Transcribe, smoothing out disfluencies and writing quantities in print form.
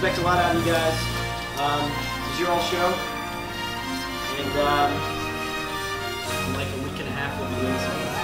expect a lot out of you guys. This is your all show. And in like a week and a half, we'll be doing something.